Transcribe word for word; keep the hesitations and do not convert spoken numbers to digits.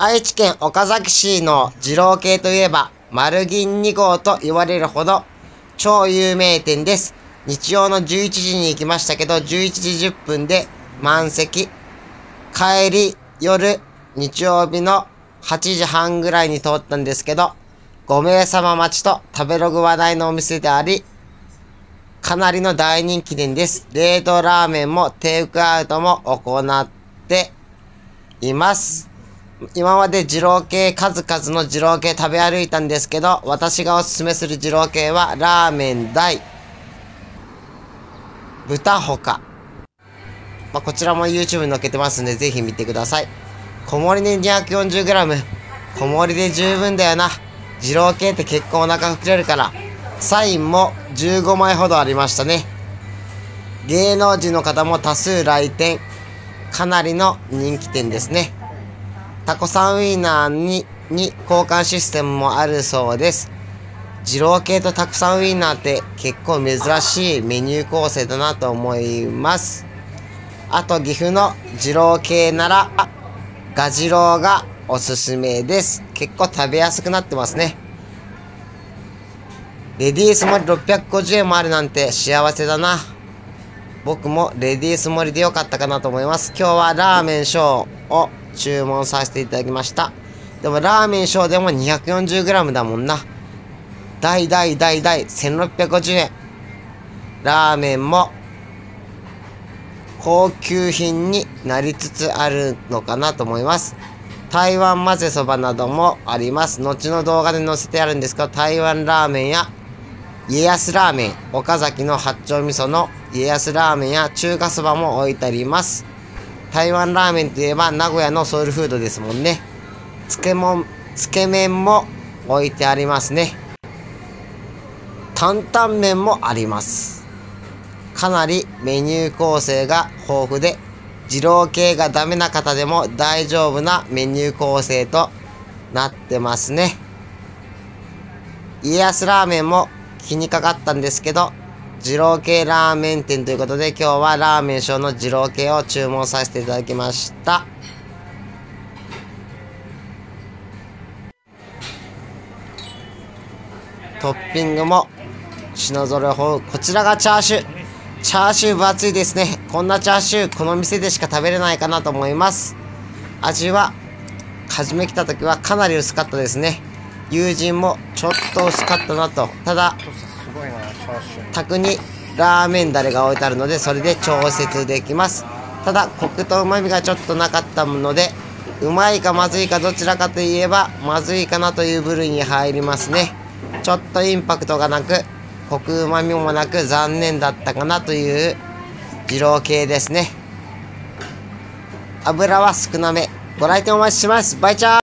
愛知県岡崎市の二郎系といえば、丸銀に号と言われるほど超有名店です。日曜のじゅういちじに行きましたけど、じゅういちじじゅっぷんで満席。帰り、夜、日曜日のはちじはんぐらいに通ったんですけど、ごめいさま待ちと食べログ話題のお店であり、かなりの大人気店です。冷凍ラーメンもテイクアウトも行っています。今まで二郎系、数々の二郎系食べ歩いたんですけど、私がおすすめする二郎系は、ラーメン大、豚ほか。まあ、こちらも YouTube に載っけてますんで、ぜひ見てください。小盛りで にひゃくよんじゅうグラム。小盛りで十分だよな。二郎系って結構お腹膨れるから。サインもじゅうごまいほどありましたね。芸能人の方も多数来店。かなりの人気店ですね。タコさんウインナーに、に交換システムもあるそうです。二郎系とタコさんウインナーって結構珍しいメニュー構成だなと思います。あと岐阜の二郎系なら、ガジロウがおすすめです。結構食べやすくなってますね。レディース盛りろっぴゃくごじゅうえんもあるなんて幸せだな。僕もレディース盛りでよかったかなと思います。今日はラーメン小を注文させていただきました。でもラーメン小でも にひゃくよんじゅうグラム だもんな。大大大大せんろっぴゃくごじゅうえん。ラーメンも高級品になりつつあるのかなと思います。台湾混ぜそばなどもあります。後の動画で載せてあるんですけど、台湾ラーメンや家康ラーメン、岡崎の八丁味噌の家康ラーメンや中華そばも置いてあります。台湾ラーメンといえば名古屋のソウルフードですもんね。つけもん、つけ麺も置いてありますね。担々麺もあります。かなりメニュー構成が豊富で、二郎系がダメな方でも大丈夫なメニュー構成となってますね。家康ラーメンも気にかかったんですけど、二郎系ラーメン店ということで、今日はラーメン小の二郎系を注文させていただきました。トッピングも品揃え豊富。こちらがチャーシュー。チャーシュー分厚いですね。こんなチャーシューこの店でしか食べれないかなと思います。味は初め来た時はかなり薄かったですね。友人もちょっと薄かったなと。ただ卓にラーメンだれが置いてあるので、それで調節できます。ただコクとうまみがちょっとなかったので、うまいかまずいかどちらかといえばまずいかなという部類に入りますね。ちょっとインパクトがなく、コクうまみもなく残念だったかなという二郎系ですね。油は少なめ。ご来店お待ちしてます。バイチャー。